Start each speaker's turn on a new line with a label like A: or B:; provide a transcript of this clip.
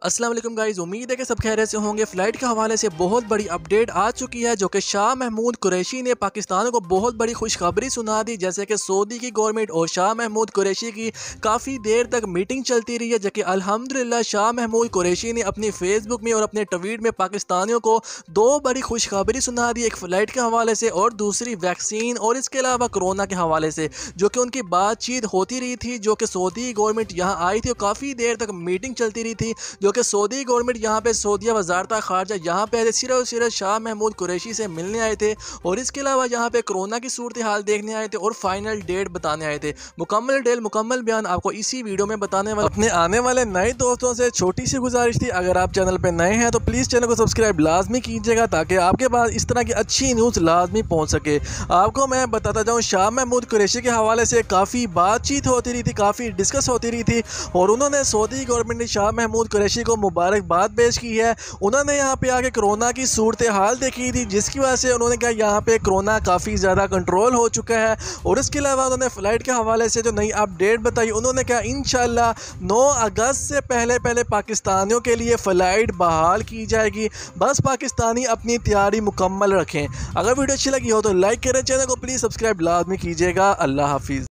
A: अस्सलाम वालेकुम गाइस, उम्मीद है कि सब खैरियत से होंगे। फ़्लाइट के हवाले से बहुत बड़ी अपडेट आ चुकी है जो कि शाह महमूद कुरैशी ने पाकिस्तान को बहुत बड़ी खुशखबरी सुना दी। जैसे कि सऊदी की गवर्नमेंट और शाह महमूद कुरैशी की काफ़ी देर तक मीटिंग चलती रही है, जो कि अल्हम्दुलिल्लाह शाह महमूद कुरैशी ने अपनी फेसबुक में और अपने ट्वीट में पाकिस्तानियों को दो बड़ी खुशखबरी सुना दी, एक फ़्लाइट के हवाले से और दूसरी वैक्सीन और इसके अलावा कोरोना के हवाले से, जो कि उनकी बातचीत होती रही थी। जो कि सऊदी गवर्नमेंट यहाँ आई थी और काफ़ी देर तक मीटिंग चलती रही थी, जो कि सऊदी गवर्नमेंट यहाँ पे सऊदीया वजारत खारजा यहाँ पे सिर्फ और सिर्फ शाह महमूद कुरैशी से मिलने आए थे और इसके अलावा यहाँ पे कोरोना की सूरत हाल देखने आए थे और फाइनल डेट बताने आए थे। मुकम्मल बयान आपको इसी वीडियो में बताने वाले। अपने आने वाले नए दोस्तों से छोटी सी गुजारिश थी, अगर आप चैनल पे नए हैं तो प्लीज़ चैनल को सब्सक्राइब लाजमी कीजिएगा ताकि आपके पास इस तरह की अच्छी न्यूज़ लाजमी पहुँच सके। आपको मैं बताता जाऊँ, शाह महमूद कुरैशी के हवाले से काफ़ी बातचीत होती रही थी, काफ़ी डिस्कस होती रही थी और उन्होंने सऊदी गवर्नमेंट ने शाह महमूद कुरैशी को मुबारकबाद पेश की है। उन्होंने यहाँ पे आके कोरोना की सूरत हाल देखी थी, जिसकी वजह से उन्होंने कहा यहाँ पे कोरोना काफ़ी ज़्यादा कंट्रोल हो चुका है और इसके अलावा उन्होंने फ़्लाइट के हवाले से जो नई अपडेट बताई, उन्होंने कहा इंशाल्लाह 9 अगस्त से पहले पाकिस्तानियों के लिए फ़्लाइट बहाल की जाएगी। बस पाकिस्तानी अपनी तैयारी मुकम्मल रखें। अगर वीडियो अच्छी लगी हो तो लाइक करें, चैनल को प्लीज़ सब्सक्राइब लाजमी कीजिएगा। अल्लाह हाफिज़।